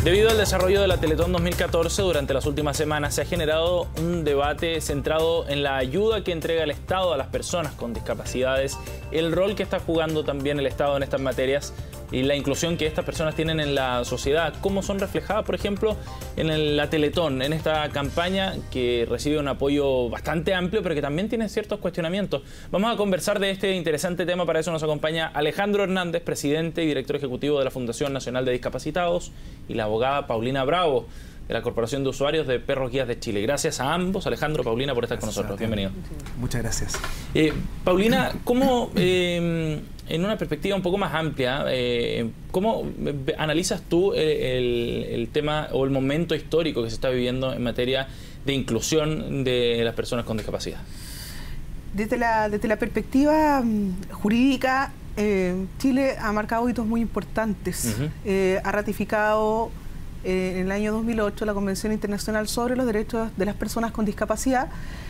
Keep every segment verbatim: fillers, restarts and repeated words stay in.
Debido al desarrollo de la Teletón dos mil catorce, durante las últimas semanas se ha generado un debate centrado en la ayuda que entrega el Estado a las personas con discapacidades, el rol que está jugando también el Estado en estas materias y la inclusión que estas personas tienen en la sociedad, cómo son reflejadas, por ejemplo, en el, la Teletón, en esta campaña que recibe un apoyo bastante amplio, pero que también tiene ciertos cuestionamientos. Vamos a conversar de este interesante tema. Para eso nos acompaña Alejandro Hernández, presidente y director ejecutivo de la Fundación Nacional de Discapacitados, y la abogada Paulina Bravo, de la Corporación de Usuarios de Perros Guías de Chile. Gracias a ambos, Alejandro, Paulina, por estar gracias con nosotros. Bienvenido. Muchas gracias. Eh, Paulina, ¿cómo, eh, en una perspectiva un poco más amplia, eh, cómo analizas tú el, el, el tema o el momento histórico que se está viviendo en materia de inclusión de las personas con discapacidad? Desde la, desde la perspectiva jurídica, eh, Chile ha marcado hitos muy importantes. Uh-huh. eh, ha ratificado eh, en el año dos mil ocho la Convención Internacional sobre los Derechos de las Personas con Discapacidad.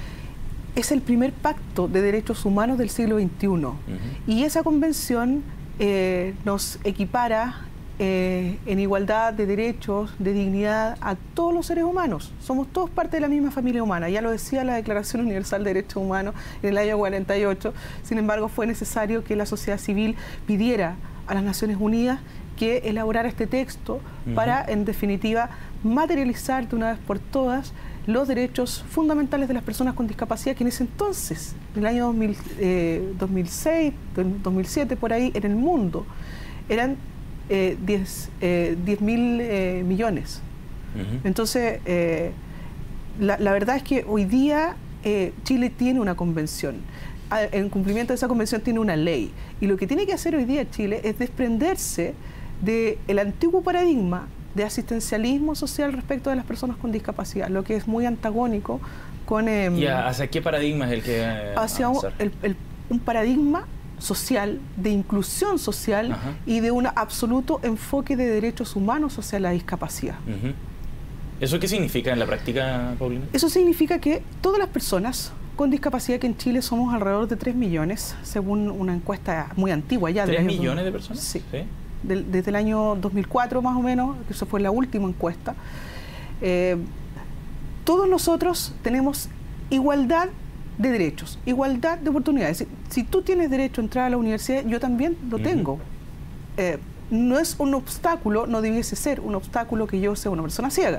Es el primer pacto de derechos humanos del siglo veintiuno. Uh-huh. Y esa convención eh, nos equipara eh, en igualdad de derechos, de dignidad a todos los seres humanos. Somos todos parte de la misma familia humana. Ya lo decía la Declaración Universal de Derechos Humanos en el año cuarenta y ocho. Sin embargo, fue necesario que la sociedad civil pidiera a las Naciones Unidas que elaborara este texto uh-huh. para, en definitiva, materializar de una vez por todas los derechos fundamentales de las personas con discapacidad, que en ese entonces, en el año dos mil, eh, dos mil seis, dos mil siete, por ahí, en el mundo, eran eh, diez mil eh, millones. Uh-huh. Entonces, eh, la, la verdad es que hoy día eh, Chile tiene una convención. En cumplimiento de esa convención tiene una ley. Y lo que tiene que hacer hoy día Chile es desprenderse del antiguo paradigma de asistencialismo social respecto de las personas con discapacidad, lo que es muy antagónico con... Eh, ¿Y hacia qué paradigma es el que eh, hacia un, el, el, un paradigma social, de inclusión social Ajá. y de un absoluto enfoque de derechos humanos hacia la discapacidad. Uh-huh. ¿Eso qué significa en la práctica, Paulina? Eso significa que todas las personas con discapacidad, que en Chile somos alrededor de tres millones, según una encuesta muy antigua ya. ¿tres millones de personas? Sí. ¿Sí? De, desde el año dos mil cuatro más o menos, que eso fue la última encuesta. Eh, todos nosotros tenemos igualdad de derechos, igualdad de oportunidades. Si, si tú tienes derecho a entrar a la universidad, yo también lo tengo. Uh-huh. eh, no es un obstáculo, no debiese ser un obstáculo que yo sea una persona ciega.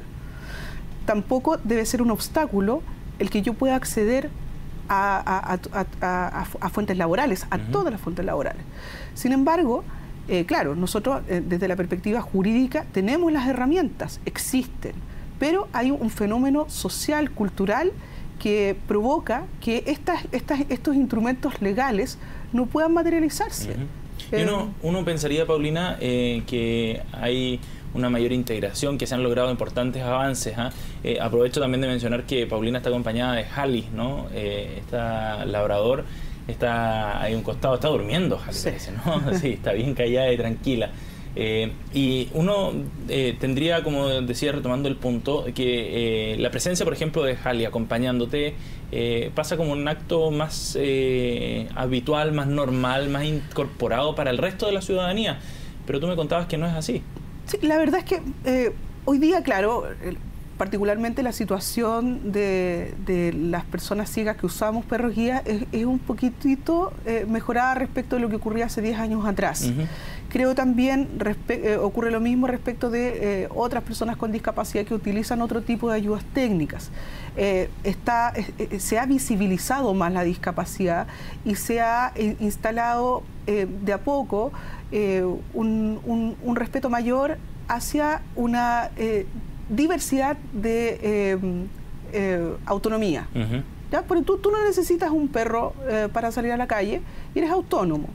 Tampoco debe ser un obstáculo el que yo pueda acceder a, a, a, a, a, a fuentes laborales, a uh-huh. todas las fuentes laborales. Sin embargo, eh, claro, nosotros eh, desde la perspectiva jurídica tenemos las herramientas, existen, pero hay un fenómeno social, cultural, que provoca que estas, estas, estos instrumentos legales no puedan materializarse. Uh-huh. Y uno, uno pensaría, Paulina, eh, que hay una mayor integración, que se han logrado importantes avances. ¿eh? Eh, aprovecho también de mencionar que Paulina está acompañada de Jali, ¿no? Eh, está labrador, está ahí a un costado, está durmiendo, Jali, sí. parece, ¿no? Sí, está bien callada y tranquila. Eh, y uno eh, tendría, como decía, retomando el punto, que eh, la presencia, por ejemplo, de Jali acompañándote eh, pasa como un acto más eh, habitual, más normal, más incorporado para el resto de la ciudadanía. Pero tú me contabas que no es así. Sí, la verdad es que eh, hoy día, claro, el, particularmente la situación de, de las personas ciegas que usamos perros guías es, es un poquitito eh, mejorada respecto de lo que ocurría hace diez años atrás. Uh-huh. Creo también eh, ocurre lo mismo respecto de eh, otras personas con discapacidad que utilizan otro tipo de ayudas técnicas. Eh, está, eh, se ha visibilizado más la discapacidad y se ha eh, instalado eh, de a poco eh, un, un, un respeto mayor hacia una eh, diversidad de eh, eh, autonomía. Uh-huh. ¿Ya? Porque tú, tú no necesitas un perro eh, para salir a la calle y eres autónomo.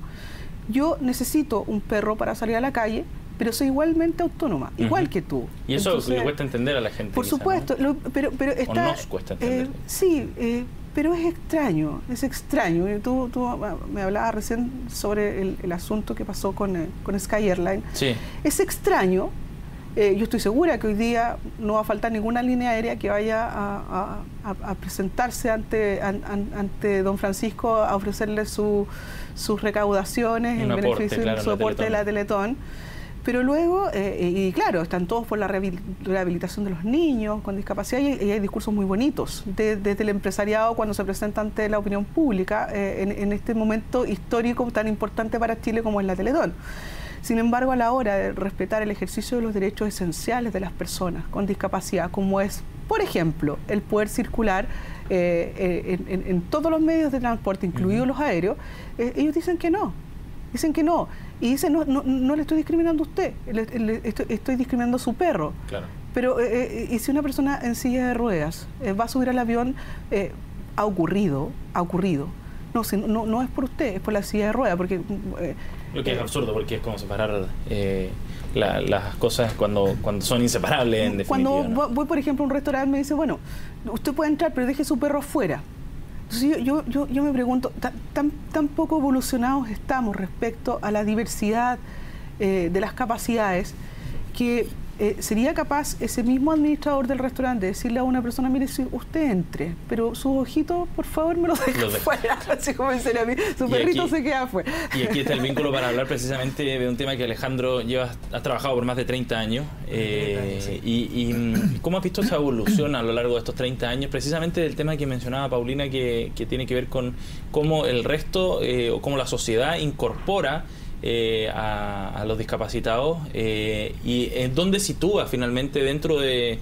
Yo necesito un perro para salir a la calle, pero soy igualmente autónoma, uh-huh. igual que tú. Y eso Entonces, le cuesta entender a la gente. Por quizá, supuesto, ¿no? lo, pero, pero está, o nos cuesta entender. Eh, sí, eh, pero es extraño, es extraño. Tú, tú me hablabas recién sobre el, el asunto que pasó con, eh, con Sky Airlines. Sí. Es extraño. Eh, yo estoy segura que hoy día no va a faltar ninguna línea aérea que vaya a, a, a presentarse ante, an, ante don Francisco a ofrecerle su, sus recaudaciones en beneficio del soporte de la Teletón. Pero luego, eh, y claro, están todos por la rehabilitación de los niños con discapacidad, y, y hay discursos muy bonitos de, desde el empresariado cuando se presenta ante la opinión pública eh, en, en este momento histórico tan importante para Chile como es la Teletón. Sin embargo, a la hora de respetar el ejercicio de los derechos esenciales de las personas con discapacidad, como es, por ejemplo, el poder circular eh, en, en, en todos los medios de transporte, incluidos uh-huh. los aéreos, eh, ellos dicen que no, dicen que no. Y dicen, no, no, no le estoy discriminando a usted, le, le, estoy, estoy discriminando a su perro. Claro. Pero, eh, y si una persona en silla de ruedas eh, va a subir al avión, eh, ha ocurrido, ha ocurrido. No, si, no, no es por usted, es por la silla de ruedas, porque... Eh, Lo que es absurdo, porque es como separar eh, la, las cosas cuando, cuando son inseparables, en definitiva. Cuando ¿no? voy, por ejemplo, a un restaurante, me dice, bueno, usted puede entrar, pero deje su perro afuera. Entonces yo, yo, yo, yo me pregunto, ¿tan, tan, tan poco evolucionados estamos respecto a la diversidad eh, de las capacidades que eh, sería capaz ese mismo administrador del restaurante de decirle a una persona, mire, si usted entre, pero sus ojitos, por favor, me los deje fuera, así como dicen a mí, su y perrito aquí, se queda afuera. Y aquí está el vínculo para hablar precisamente de un tema que Alejandro lleva, has trabajado por más de treinta años, eh, sí. y, y ¿cómo has visto esa evolución a lo largo de estos treinta años? Precisamente del tema que mencionaba Paulina, que, que tiene que ver con cómo el resto, eh, o cómo la sociedad incorpora Eh, a, a los discapacitados eh, y en dónde sitúa finalmente dentro de,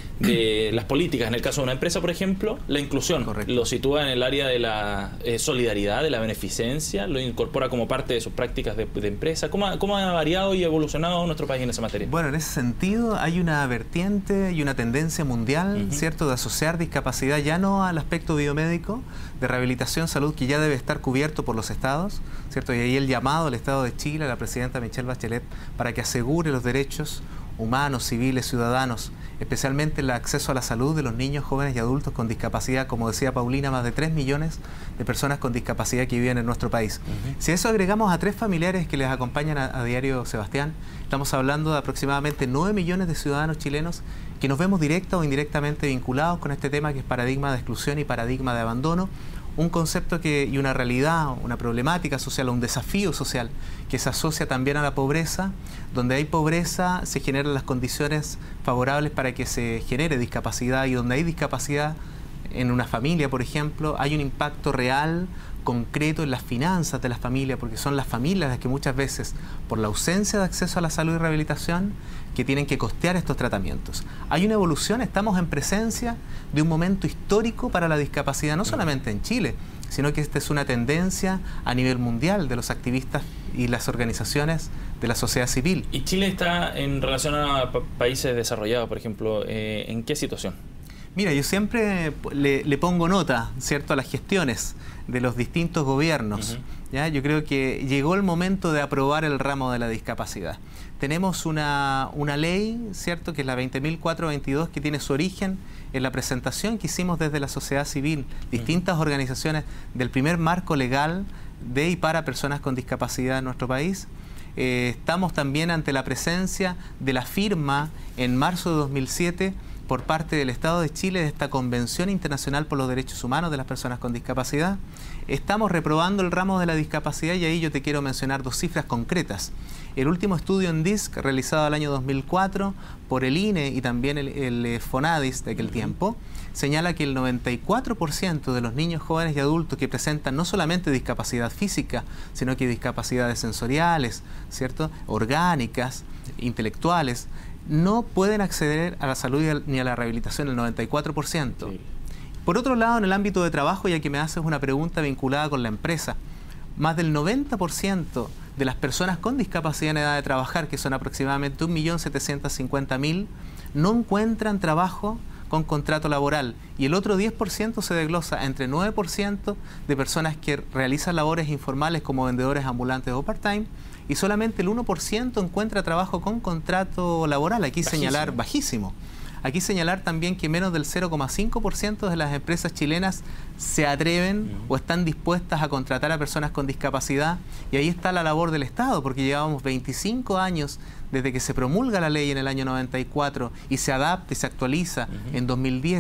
de las políticas, en el caso de una empresa, por ejemplo, la inclusión. Correcto. Lo sitúa en el área de la eh, solidaridad, de la beneficencia, lo incorpora como parte de sus prácticas de, de empresa. ¿Cómo ha, ¿Cómo ha variado y evolucionado nuestro país en esa materia? Bueno, en ese sentido hay una vertiente y una tendencia mundial, uh-huh. ¿cierto?, de asociar discapacidad ya no al aspecto biomédico, de rehabilitación, salud, que ya debe estar cubierto por los estados, ¿cierto? Y ahí el llamado al Estado de Chile, a la presidenta Michelle Bachelet, para que asegure los derechos humanos, civiles, ciudadanos, especialmente el acceso a la salud de los niños, jóvenes y adultos con discapacidad. Como decía Paulina, más de tres millones de personas con discapacidad que viven en nuestro país. Uh-huh. Si a eso agregamos a tres familiares que les acompañan a, a diario, Sebastián, estamos hablando de aproximadamente nueve millones de ciudadanos chilenos que nos vemos directa o indirectamente vinculados con este tema que es paradigma de exclusión y paradigma de abandono, un concepto que, y una realidad, una problemática social, un desafío social que se asocia también a la pobreza. Donde hay pobreza se generan las condiciones favorables para que se genere discapacidad, y donde hay discapacidad en una familia, por ejemplo, hay un impacto real, concreto en las finanzas de la familia, porque son las familias las que muchas veces, por la ausencia de acceso a la salud y rehabilitación, que tienen que costear estos tratamientos. Hay una evolución, estamos en presencia de un momento histórico para la discapacidad, no solamente en Chile, sino que esta es una tendencia a nivel mundial de los activistas y las organizaciones de la sociedad civil. ¿Y Chile está en relación a pa países desarrollados, por ejemplo, eh, en qué situación? Mira, yo siempre le, le pongo nota, ¿cierto?, a las gestiones de los distintos gobiernos. Uh-huh. ¿Ya? Yo creo que llegó el momento de aprobar el ramo de la discapacidad. Tenemos una, una ley, ¿cierto?, que es la veinte mil cuatrocientos veintidós, que tiene su origen en la presentación que hicimos desde la sociedad civil, distintas uh-huh. organizaciones del primer marco legal de y para personas con discapacidad en nuestro país. Eh, estamos también ante la presencia de la firma en marzo de dos mil siete por parte del Estado de Chile de esta Convención Internacional por los Derechos Humanos de las Personas con Discapacidad. Estamos reprobando el ramo de la discapacidad, y ahí yo te quiero mencionar dos cifras concretas. El último estudio en D I S C, realizado el año dos mil cuatro por el I N E y también el, el FONADIS de aquel uh-huh. tiempo, señala que el noventa y cuatro por ciento de los niños, jóvenes y adultos que presentan no solamente discapacidad física, sino que discapacidades sensoriales, ¿cierto?, orgánicas, intelectuales, no pueden acceder a la salud ni a la rehabilitación, el noventa y cuatro por ciento. Sí. Por otro lado, en el ámbito de trabajo, ya que me haces una pregunta vinculada con la empresa, más del noventa por ciento de las personas con discapacidad en edad de trabajar, que son aproximadamente un millón setecientos cincuenta mil, no encuentran trabajo con contrato laboral, y el otro diez por ciento se desglosa entre nueve por ciento de personas que realizan labores informales como vendedores ambulantes o part-time, y solamente el uno por ciento encuentra trabajo con contrato laboral. Aquí bajísimo. señalar, bajísimo. Aquí señalar también que menos del cero coma cinco por ciento de las empresas chilenas se atreven uh-huh. o están dispuestas a contratar a personas con discapacidad, y ahí está la labor del Estado, porque llevamos veinticinco años desde que se promulga la ley en el año noventa y cuatro y se adapta y se actualiza uh-huh. en dos mil diez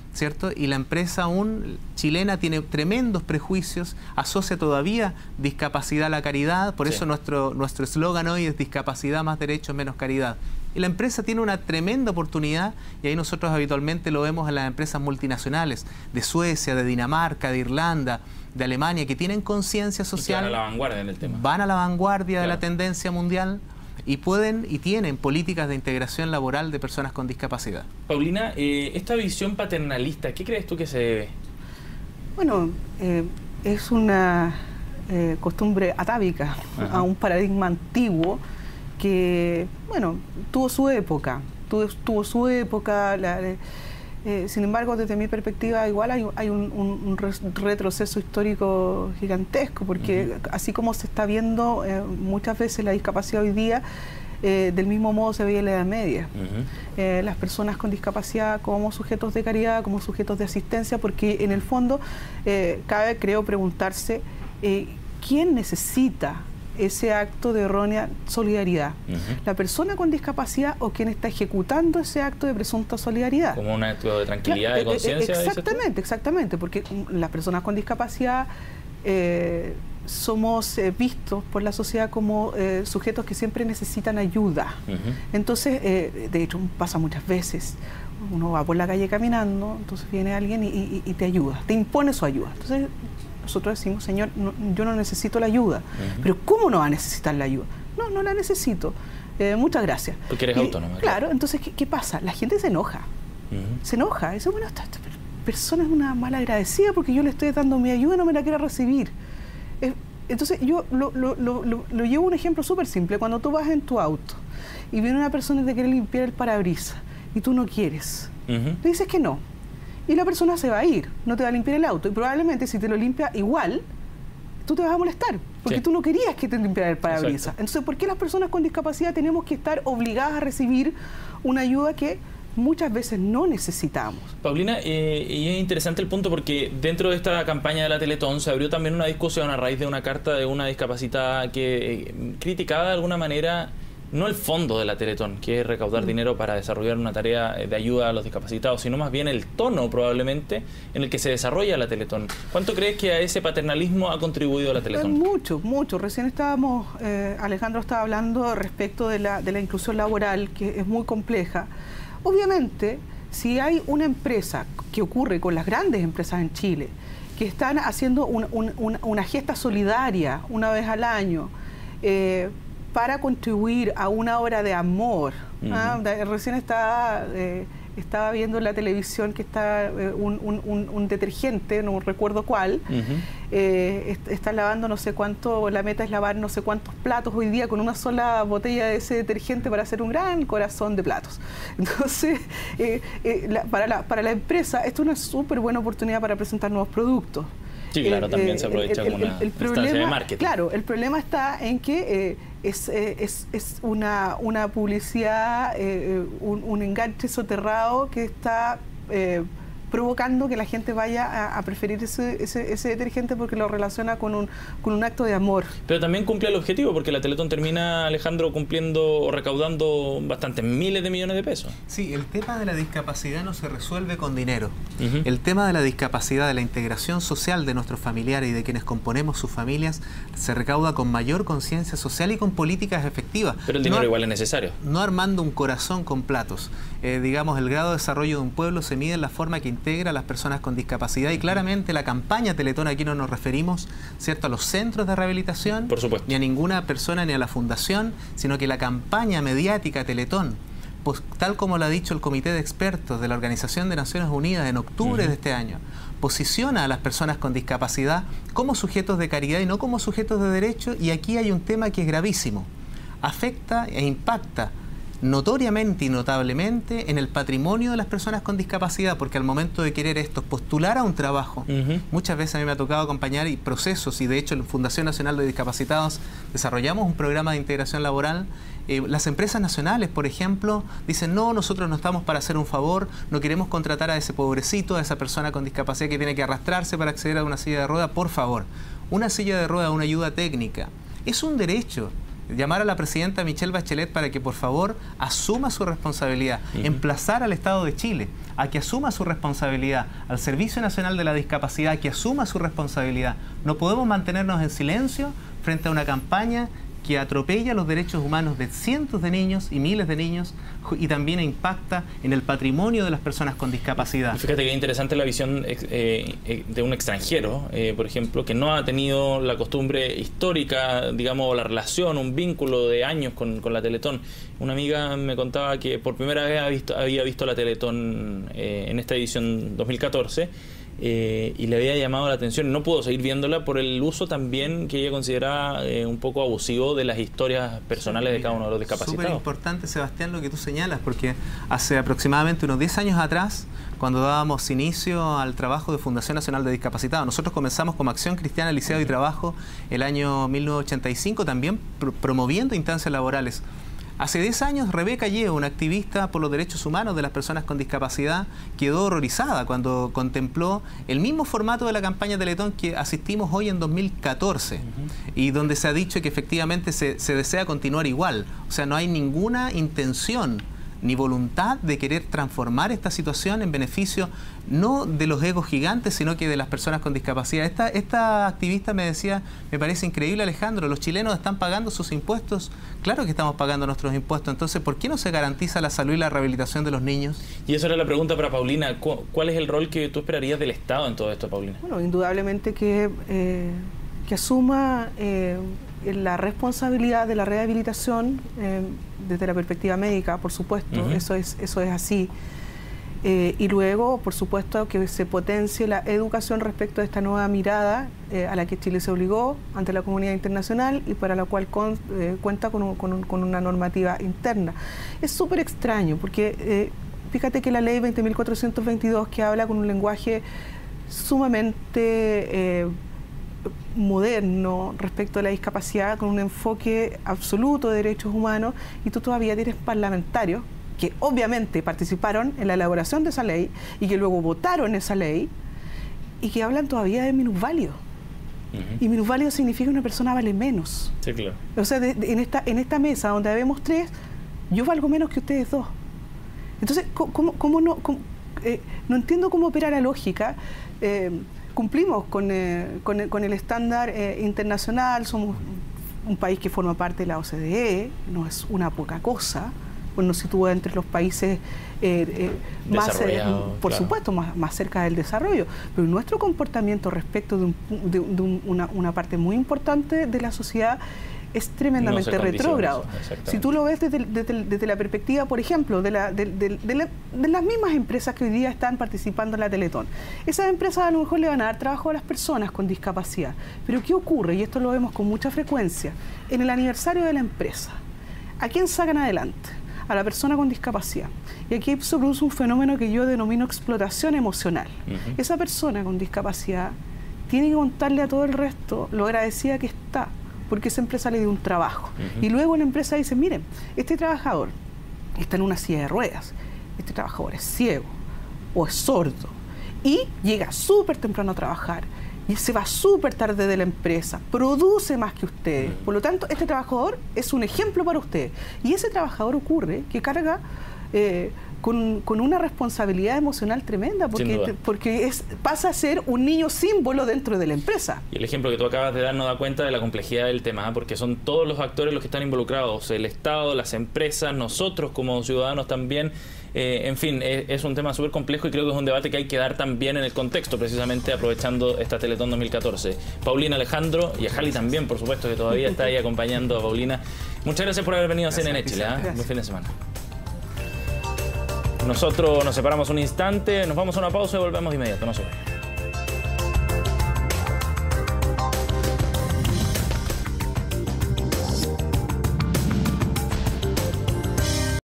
¿cierto? Y la empresa aún chilena tiene tremendos prejuicios, asocia todavía discapacidad a la caridad, por sí. eso nuestro nuestro eslogan hoy es discapacidad más derechos menos caridad. Y la empresa tiene una tremenda oportunidad, y ahí nosotros habitualmente lo vemos en las empresas multinacionales de Suecia, de Dinamarca, de Irlanda, de Alemania, que tienen conciencia social. Y van a la vanguardia en el tema. Van a la vanguardia claro. de la tendencia mundial. Y pueden y tienen políticas de integración laboral de personas con discapacidad. Paulina, eh, esta visión paternalista, ¿qué crees tú que se debe? Bueno, eh, es una eh, costumbre atávica, Ajá. a un paradigma antiguo que, bueno, tuvo su época, tuvo, tuvo su época, la, eh, sin embargo, desde mi perspectiva, igual hay, hay un, un, un retroceso histórico gigantesco, porque uh-huh. así como se está viendo eh, muchas veces la discapacidad hoy día, eh, del mismo modo se veía en la Edad Media. Uh-huh. eh, las personas con discapacidad como sujetos de caridad, como sujetos de asistencia, porque en el fondo eh, cabe, creo, preguntarse eh, ¿quién necesita ese acto de errónea solidaridad? Uh-huh. ¿La persona con discapacidad o quien está ejecutando ese acto de presunta solidaridad? Como un acto de tranquilidad, de conciencia. Exactamente, exactamente, porque las personas con discapacidad eh, somos eh, vistos por la sociedad como eh, sujetos que siempre necesitan ayuda. Uh-huh. Entonces, eh, de hecho, pasa muchas veces. Uno va por la calle caminando, entonces viene alguien y, y, y te ayuda, te impone su ayuda. Entonces, nosotros decimos, Señor, no, yo no necesito la ayuda. Uh-huh. Pero ¿cómo no va a necesitar la ayuda? No, no la necesito. Eh, muchas gracias. Porque eres y, autónoma. Claro, claro. Entonces, ¿qué, ¿qué pasa? La gente se enoja. Uh-huh. Se enoja. Dice, bueno, esta, esta persona es una mala agradecida porque yo le estoy dando mi ayuda y no me la quiere recibir. Eh, entonces, yo lo, lo, lo, lo, lo llevo a un ejemplo súper simple. Cuando tú vas en tu auto y viene una persona y te quiere limpiar el parabrisas y tú no quieres, uh-huh. le dices que no. Y la persona se va a ir, no te va a limpiar el auto. Y probablemente si te lo limpia igual, tú te vas a molestar, porque sí. tú no querías que te limpiara el parabrisas. Entonces, ¿por qué las personas con discapacidad tenemos que estar obligadas a recibir una ayuda que muchas veces no necesitamos? Paulina, eh, y es interesante el punto porque dentro de esta campaña de la Teletón se abrió también una discusión a raíz de una carta de una discapacitada que eh, criticaba de alguna manera no el fondo de la Teletón, que es recaudar dinero para desarrollar una tarea de ayuda a los discapacitados, sino más bien el tono probablemente en el que se desarrolla la Teletón. ¿Cuánto crees que a ese paternalismo ha contribuido la Teletón? Mucho, mucho. Recién estábamos, eh, Alejandro estaba hablando respecto de la, de la inclusión laboral, que es muy compleja. Obviamente, si hay una empresa, que ocurre con las grandes empresas en Chile, que están haciendo un, un, una, una gesta solidaria una vez al año, eh, para contribuir a una obra de amor. Uh-huh. ¿ah? Recién estaba, eh, estaba viendo en la televisión que está eh, un, un, un detergente, no recuerdo cuál, uh-huh. eh, est está lavando no sé cuánto, la meta es lavar no sé cuántos platos hoy día con una sola botella de ese detergente para hacer un gran corazón de platos. Entonces, eh, eh, la, para, la, para la empresa, esto es una súper buena oportunidad para presentar nuevos productos. Sí, claro, eh, también se aprovecha el, como el, una el instancia problema, de marketing. Claro, el problema está en que eh, es, eh, es, es una, una publicidad, eh, un, un enganche soterrado que está eh, provocando que la gente vaya a, a preferir ese, ese, ese detergente porque lo relaciona con un, con un acto de amor. Pero también cumple el objetivo, porque la Teletón termina, Alejandro, cumpliendo o recaudando bastantes miles de millones de pesos. Sí, el tema de la discapacidad no se resuelve con dinero. Uh-huh. El tema de la discapacidad, de la integración social de nuestros familiares y de quienes componemos sus familias, se recauda con mayor conciencia social y con políticas efectivas. Pero el dinero no, igual es necesario. No armando un corazón con platos. Eh, digamos, el grado de desarrollo de un pueblo se mide en la forma que integra a las personas con discapacidad y claramente la campaña Teletón, aquí no nos referimos, ¿cierto?, a los centros de rehabilitación, por supuesto, ni a ninguna persona ni a la fundación, sino que la campaña mediática Teletón, pues, tal como lo ha dicho el Comité de Expertos de la Organización de Naciones Unidas en octubre uh-huh. de este año, posiciona a las personas con discapacidad como sujetos de caridad y no como sujetos de derecho, y aquí hay un tema que es gravísimo, afecta e impacta notoriamente y notablemente en el patrimonio de las personas con discapacidad, porque al momento de querer esto, postular a un trabajo, uh-huh. muchas veces a mí me ha tocado acompañar y procesos, y de hecho en la Fundación Nacional de Discapacitados desarrollamos un programa de integración laboral. Eh, las empresas nacionales, por ejemplo, dicen, no, nosotros no estamos para hacer un favor, no queremos contratar a ese pobrecito, a esa persona con discapacidad que tiene que arrastrarse para acceder a una silla de rueda, por favor. Una silla de rueda, una ayuda técnica, es un derecho. llamar a la presidenta Michelle Bachelet para que por favor asuma su responsabilidad, uh-huh. emplazar al Estado de Chile a que asuma su responsabilidad, al Servicio Nacional de la Discapacidad que asuma su responsabilidad. No podemos mantenernos en silencio frente a una campaña que atropella los derechos humanos de cientos de niños y miles de niños y también impacta en el patrimonio de las personas con discapacidad. Fíjate que es interesante la visión eh, de un extranjero, eh, por ejemplo, que no ha tenido la costumbre histórica, digamos, la relación, un vínculo de años con, con la Teletón. Una amiga me contaba que por primera vez había visto, había visto la Teletón eh, en esta edición dos mil catorce. Eh, y le había llamado la atención, no pudo seguir viéndola por el uso también que ella consideraba eh, un poco abusivo de las historias personales de cada uno de los discapacitados. Súper importante, Sebastián, lo que tú señalas, porque hace aproximadamente unos diez años atrás, cuando dábamos inicio al trabajo de Fundación Nacional de Discapacitados, nosotros comenzamos como Acción Cristiana Liceo y Trabajo el año mil novecientos ochenta y cinco, también pr promoviendo instancias laborales. Hace diez años, Rebeca Yeo, una activista por los derechos humanos de las personas con discapacidad, quedó horrorizada cuando contempló el mismo formato de la campaña Teletón que asistimos hoy en dos mil catorce, uh-huh. y donde se ha dicho que efectivamente se, se desea continuar igual. O sea, no hay ninguna intención ni voluntad de querer transformar esta situación en beneficio no de los egos gigantes, sino que de las personas con discapacidad. Esta, esta activista me decía, me parece increíble, Alejandro, los chilenos están pagando sus impuestos. Claro que estamos pagando nuestros impuestos, entonces ¿por qué no se garantiza la salud y la rehabilitación de los niños? Y eso era la pregunta para Paulina. ¿Cuál es el rol que tú esperarías del Estado en todo esto, Paulina? Bueno, indudablemente que, eh, que asuma eh, la responsabilidad de la rehabilitación eh, desde la perspectiva médica, por supuesto, uh-huh. eso es, eso es así. Eh, y luego, por supuesto, que se potencie la educación respecto a esta nueva mirada eh, a la que Chile se obligó ante la comunidad internacional y para la cual con, eh, cuenta con, un, con, un, con una normativa interna. Es súper extraño porque eh, fíjate que la ley veinte mil cuatrocientos veintidós, que habla con un lenguaje sumamente eh, moderno respecto a la discapacidad, con un enfoque absoluto de derechos humanos, y tú todavía tienes parlamentarios que obviamente participaron en la elaboración de esa ley y que luego votaron esa ley y que hablan todavía de minusválido. Uh-huh. Y minusválido significa que una persona vale menos. Sí, claro. O sea, de, de, en, esta, en esta mesa donde habemos tres, yo valgo menos que ustedes dos. Entonces, ¿cómo, cómo no, cómo, eh, no entiendo cómo opera la lógica? Eh, cumplimos con, eh, con, con el estándar eh, internacional, somos un país que forma parte de la O C D E, no es una poca cosa. Pues nos sitúa entre los países eh, eh, más, eh, por claro. supuesto, más, más cerca del desarrollo. Pero nuestro comportamiento respecto de, un, de, de un, una, una parte muy importante de la sociedad es tremendamente no retrógrado. Si tú lo ves desde, desde, desde la perspectiva, por ejemplo, de, la, de, de, de, la, de las mismas empresas que hoy día están participando en la Teletón. Esas empresas a lo mejor le van a dar trabajo a las personas con discapacidad. Pero ¿qué ocurre? Y esto lo vemos con mucha frecuencia. En el aniversario de la empresa, ¿a quién sacan adelante? A la persona con discapacidad. Y aquí se produce un fenómeno que yo denomino explotación emocional. Uh-huh. Esa persona con discapacidad tiene que contarle a todo el resto lo agradecida que está, porque esa empresa le dio un trabajo. Uh-huh. Y luego la empresa dice, miren, este trabajador está en una silla de ruedas, este trabajador es ciego o es sordo y llega súper temprano a trabajar y se va súper tarde de la empresa, produce más que ustedes. Por lo tanto, este trabajador es un ejemplo para ustedes. Y ese trabajador ocurre que carga eh, con, con una responsabilidad emocional tremenda, porque, porque es, pasa a ser un niño símbolo dentro de la empresa. Y el ejemplo que tú acabas de dar nos da cuenta de la complejidad del tema, porque son todos los actores los que están involucrados, el Estado, las empresas, nosotros como ciudadanos también. Eh, en fin, es, es un tema súper complejo y creo que es un debate que hay que dar también en el contexto, precisamente aprovechando esta Teletón dos mil catorce. Paulina, Alejandro y a Jali también, por supuesto, que todavía está ahí acompañando a Paulina. Muchas gracias por haber venido a C N N Chile. ¿eh? Buen fin de semana. Nosotros nos separamos un instante, nos vamos a una pausa y volvemos de inmediato. No se vayan.